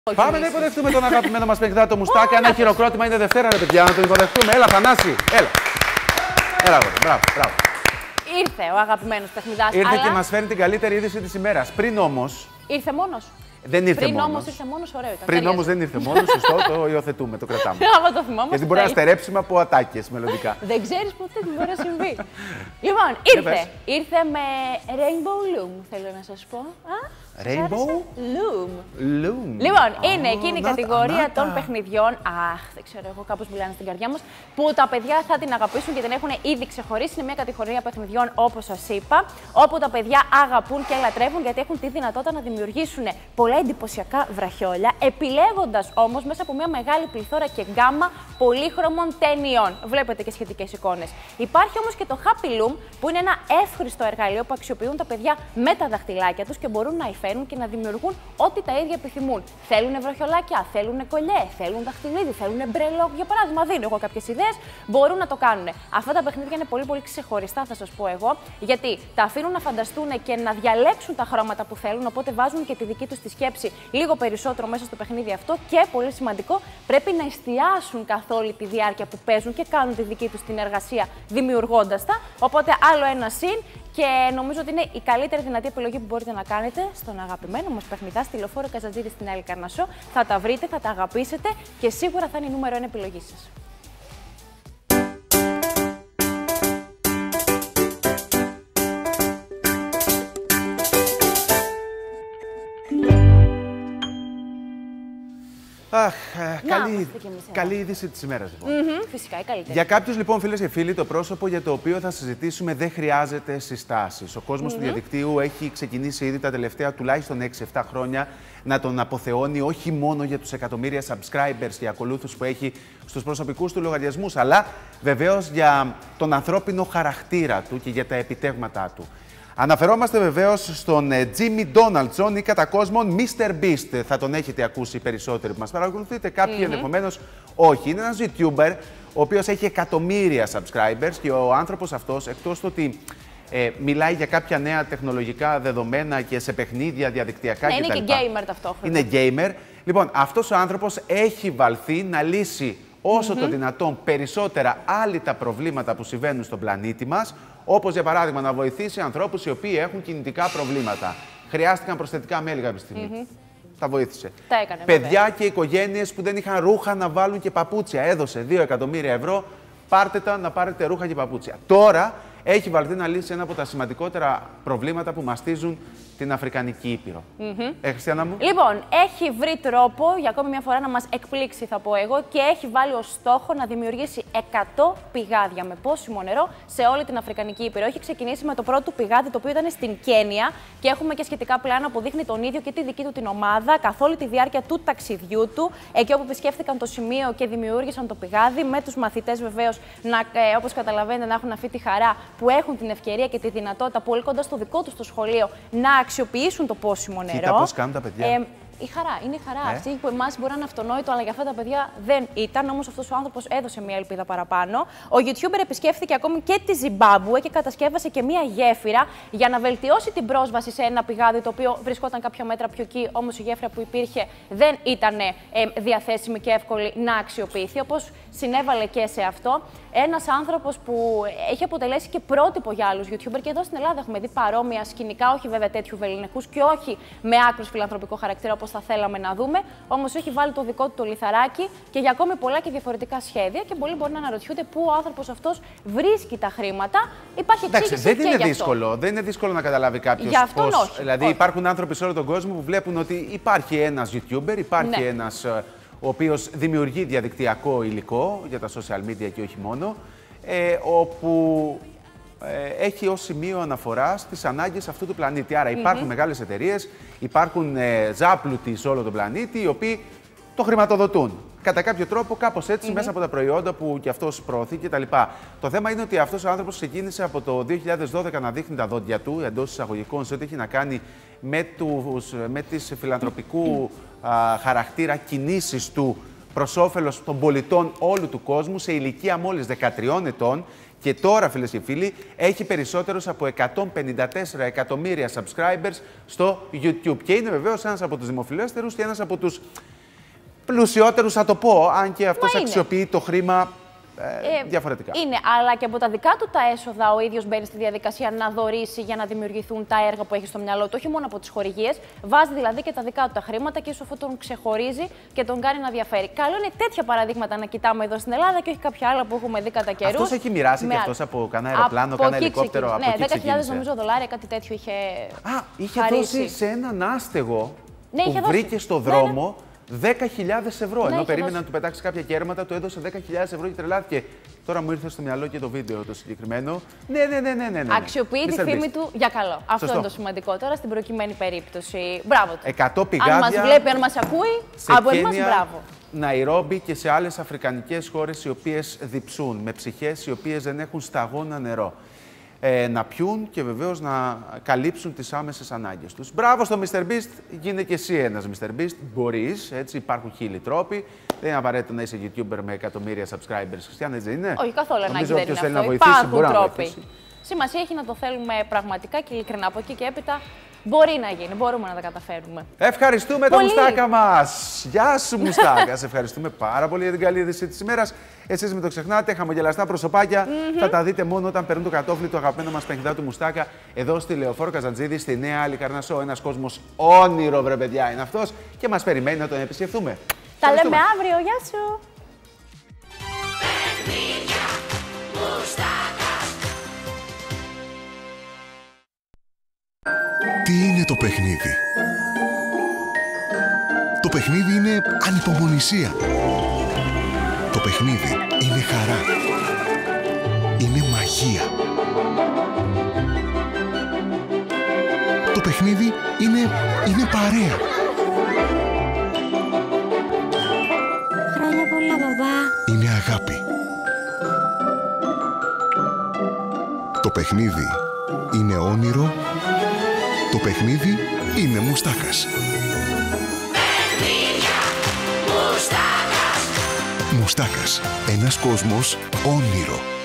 Πάμε να υποδεχτούμε τον αγαπημένο μας παιχνιδά, το Μουστάκα. Ένα χειροκρότημα, είναι Δευτέρα, ρε παιδιά, να τον υποδεχτούμε. Έλα, Θανάση, έλα. Έλα, μπράβο. Ήρθε ο αγαπημένος παιχνιδάς. Ήρθε και μας φέρνει την καλύτερη είδηση της ημέρας. Πριν όμως. Ήρθε μόνος. Δεν ήρθε Πριν μόνος. όμως ήρθε μόνος, ωραίο ήταν. Πριν όμως δεν ήρθε μόνος, σωστό, το υιοθετούμε, το κρατάμε. Άμα το θυμόμαστε. Γιατί μπορεί να στερέψουμε από ατάκες μελλοντικά. Δεν ξέρεις ποτέ τι μπορεί να συμβεί. Λοιπόν, ήρθε με Rainbow Loom, θέλω να σας πω. Rainbow Loom. Λοιπόν, είναι εκείνη η κατηγορία των παιχνιδιών. Αχ, δεν ξέρω, εγώ κάπως μιλάνε στην καρδιά μας. Που τα παιδιά θα την αγαπήσουν και την έχουν ήδη ξεχωρίσει. Είναι μια κατηγορία παιχνιδιών, όπως σας είπα, όπου τα παιδιά αγαπούν και λατρεύουν γιατί έχουν τη δυνατότητα να δημιουργήσουν πολλά εντυπωσιακά βραχιόλια, επιλέγοντας όμως μέσα από μια μεγάλη πληθώρα και γκάμα πολύχρωμων ταινιών. Βλέπετε και σχετικές εικόνες. Υπάρχει όμως και το Happy Loom, που είναι ένα εύχριστο εργαλείο που αξιοποιούν τα παιδιά με τα δαχτυλάκια τους και μπορούν να υφαίνουν και να δημιουργούν ό,τι τα ίδια επιθυμούν. Θέλουν βραχιολάκια, θέλουν κολλιέ, θέλουν δαχτυλίδι, θέλουν μπρελό. Για παράδειγμα, δίνω εγώ κάποιες ιδέες, μπορούν να το κάνουν. Αυτά τα παιχνίδια είναι πολύ ξεχωριστά, θα σας πω εγώ, γιατί τα αφήνουν να φανταστούν και να διαλέξουν τα χρώματα που θέλουν, οπότε βάζουν και τη δική τους τη σκέψη λίγο περισσότερο μέσα στο παιχνίδι αυτό και πολύ σημαντικό, πρέπει να εστιάσουν καθ' όλη τη διάρκεια που παίζουν και κάνουν τη δική τους την εργασία δημιουργώντας τα. Οπότε άλλο ένα συν. Και νομίζω ότι είναι η καλύτερη δυνατή επιλογή που μπορείτε να κάνετε στον αγαπημένο μας παιχνιδά στη Λεωφόρο Καζαντζίδη στην Άλλη Καρνασσό. Θα τα βρείτε, θα τα αγαπήσετε και σίγουρα θα είναι η νούμερο 1 επιλογή σας. Αχ, καλή είδηση της ημέρας, λοιπόν. Φυσικά, η καλύτερη. Για κάποιους, λοιπόν, φίλες και φίλοι, το πρόσωπο για το οποίο θα συζητήσουμε δεν χρειάζεται συστάσεις. Ο κόσμος του διαδικτύου έχει ξεκινήσει ήδη τα τελευταία τουλάχιστον 6-7 χρόνια να τον αποθεώνει όχι μόνο για τους εκατομμύρια subscribers και ακολούθους που έχει στους προσωπικούς του λογαριασμούς, αλλά βεβαίως για τον ανθρώπινο χαρακτήρα του και για τα επιτεύγματά του. Αναφερόμαστε βεβαίως στον Jimmy Donaldson ή κατά κόσμον Mr. Beast. Θα τον έχετε ακούσει περισσότεροι που μας παρακολουθείτε, κάποιοι ενδεχομένως όχι. Είναι ένας YouTuber ο οποίος έχει εκατομμύρια subscribers και ο άνθρωπος αυτός, εκτός του ότι μιλάει για κάποια νέα τεχνολογικά δεδομένα και σε παιχνίδια διαδικτυακά κτλ. Είναι και gamer ταυτόχρονα. Είναι gamer. Λοιπόν, αυτός ο άνθρωπος έχει βαλθεί να λύσει όσο το δυνατόν περισσότερα άλυτα προβλήματα που συμβαίνουν στον πλανήτη μας, όπως για παράδειγμα να βοηθήσει ανθρώπους οι οποίοι έχουν κινητικά προβλήματα. Χρειάστηκαν προσθετικά μέλη κάποια στιγμή. Τα βοήθησε. Τα έκανε, παιδιά βέβαια. και οικογένειες που δεν είχαν ρούχα να βάλουν και παπούτσια. Έδωσε 2 εκατομμύρια ευρώ, πάρτε τα να πάρετε ρούχα και παπούτσια. Τώρα έχει βαλθεί να λύσει ένα από τα σημαντικότερα προβλήματα που μαστίζουν την Αφρικανική Ήπειρο. Χριστιανά μου. Λοιπόν, έχει βρει τρόπο για ακόμη μια φορά να μας εκπλήξει, θα πω εγώ, και έχει βάλει ως στόχο να δημιουργήσει 100 πηγάδια με πόσιμο νερό σε όλη την Αφρικανική Ήπειρο. Έχει ξεκινήσει με το πρώτο πηγάδι, το οποίο ήταν στην Κένια, και έχουμε και σχετικά πλάνα που δείχνει τον ίδιο και τη δική του την ομάδα καθ' όλη τη διάρκεια του ταξιδιού του, εκεί όπου επισκέφθηκαν το σημείο και δημιούργησαν το πηγάδι, με τους μαθητές βεβαίως, όπως καταλαβαίνετε, να έχουν αυτή τη χαρά που έχουν την ευκαιρία και τη δυνατότητα πολύ κοντά στο δικό τους το σχολείο να αξιοποιήσουν το πόσιμο νερό. Κοίτα πώς κάνουν τα παιδιά. Η χαρά, είναι η χαρά αυτή που εμάς μπορεί να είναι αυτονόητο, αλλά για αυτά τα παιδιά δεν ήταν. Όμως αυτός ο άνθρωπος έδωσε μια ελπίδα παραπάνω. Ο YouTuber επισκέφθηκε ακόμη και τη Ζιμπάμπουε και κατασκεύασε και μια γέφυρα για να βελτιώσει την πρόσβαση σε ένα πηγάδι το οποίο βρισκόταν κάποια μέτρα πιο εκεί. Όμως η γέφυρα που υπήρχε δεν ήταν διαθέσιμη και εύκολη να αξιοποιηθεί. Όπως συνέβαλε και σε αυτό ένας άνθρωπος που έχει αποτελέσει και πρότυπο για άλλους YouTuber. Και εδώ στην Ελλάδα έχουμε δει παρόμοια σκηνικά, όχι βέβαια τέτοιου βεληνικούς και όχι με άκρως φιλανθρωπικό χαρακτήρα όπως θα θέλαμε να δούμε. Όμως έχει βάλει το δικό του το λιθαράκι και για ακόμη πολλά και διαφορετικά σχέδια. Και πολλοί μπορεί να αναρωτιούνται πού ο άνθρωπος αυτός βρίσκει τα χρήματα. Υπάρχει εξήγηση. Δεν είναι δύσκολο. Δεν είναι δύσκολο να καταλάβει κάποιος πώς. Δηλαδή, υπάρχουν άνθρωποι σε όλο τον κόσμο που βλέπουν ότι υπάρχει ένας YouTuber, υπάρχει ένας ο οποίος δημιουργεί διαδικτυακό υλικό για τα social media και όχι μόνο, όπου έχει ως σημείο αναφοράς τις ανάγκες αυτού του πλανήτη. Άρα υπάρχουν μεγάλες εταιρείες, υπάρχουν ζάπλουτοι σε όλο τον πλανήτη, οι οποίοι το χρηματοδοτούν. Κατά κάποιο τρόπο, κάπως έτσι, μέσα από τα προϊόντα που κι αυτός προωθεί κτλ. Το θέμα είναι ότι αυτός ο άνθρωπος ξεκίνησε από το 2012 να δείχνει τα δόντια του, εντός εισαγωγικών, σε ό,τι έχει να κάνει με τις φιλανθρωπικού χαρακτήρα κινήσεις του προς όφελος των πολιτών όλου του κόσμου σε ηλικία μόλις 13 ετών. Και τώρα, φίλες και φίλοι, έχει περισσότερους από 154 εκατομμύρια subscribers στο YouTube. Και είναι βεβαίως ένας από τους δημοφιλέστερους και ένας από τους πλουσιότερους, θα το πω, αν και αυτός αξιοποιεί το χρήμα διαφορετικά. Είναι, αλλά και από τα δικά του τα έσοδα ο ίδιος μπαίνει στη διαδικασία να δωρήσει για να δημιουργηθούν τα έργα που έχει στο μυαλό του, όχι μόνο από τις χορηγίες. Βάζει δηλαδή και τα δικά του τα χρήματα και ίσως αυτό τον ξεχωρίζει και τον κάνει να διαφέρει. Καλό είναι τέτοια παραδείγματα να κοιτάμε εδώ στην Ελλάδα και όχι κάποια άλλα που έχουμε δει κατά καιρούς. Αυτός έχει μοιράσει και αυτός από κανένα αεροπλάνο, κανένα ελικόπτερο. Ναι, 10.000 νομίζω δολάρια, κάτι τέτοιο είχε. Είχε δώσει σε έναν άστεγο που βρήκε στο δρόμο. 10.000 ευρώ. Ενώ περίμενε να του πετάξει κάποια κέρματα, του έδωσε 10.000 ευρώ και τρελάθηκε. Τώρα μου ήρθε στο μυαλό και το βίντεο το συγκεκριμένο. Ναι. Αξιοποιεί τη φήμη του για καλό. Αυτό είναι το σημαντικό τώρα στην προκειμένη περίπτωση. Μπράβο του. 100 πηγάδια. Αν μας βλέπει, αν μας ακούει, από εμάς μπράβο. Ναϊρόμπι και σε άλλες αφρικανικές χώρες οι οποίες διψούν, με ψυχές οι οποίες δεν έχουν σταγόνα νερό. Να πιούν και βεβαίως να καλύψουν τις άμεσες ανάγκες τους. Μπράβο στο MrBeast, γίνε και εσύ ένας MrBeast. Μπορείς, έτσι, υπάρχουν χίλιοι τρόποι. Δεν είναι απαραίτητο να είσαι YouTuber με εκατομμύρια subscribers. Χριστιανέ, έτσι δεν είναι? Όχι, καθόλου ανάγκη δεν είναι αυτό. Να υπάρχουν τρόποι. Σημασία έχει να το θέλουμε πραγματικά και ειλικρινά. Από εκεί και έπειτα μπορεί να γίνει, μπορούμε να τα καταφέρουμε. Ευχαριστούμε τον Μουστάκα μας. Γεια σου, Μουστάκα. Σε ευχαριστούμε πάρα πολύ για την καλή είδηση της ημέρας. Εσείς μην το ξεχνάτε, χαμογελαστά προσωπάκια θα τα δείτε μόνο όταν παίρνουν το κατόφλι του αγαπημένου μας παιχνιδά του Μουστάκα εδώ στη Λεωφόρο Καζαντζίδη, στη Νέα Αλικαρνασσό. Ένας κόσμος όνειρο, βρε παιδιά, είναι αυτός και μας περιμένει να τον επισκεφθούμε. Τα λέμε αύριο, γεια σου. Τι είναι το παιχνίδι? Το παιχνίδι είναι ανυπομονησία. Το παιχνίδι είναι χαρά. Είναι μαγεία. Το παιχνίδι είναι παρέα. Χρόνια πολλά, μπαμπά. Είναι αγάπη. Το παιχνίδι είναι όνειρο. Το παιχνίδι είναι Μουστάκας. Μουστάκας. Ένας κόσμος όνειρο.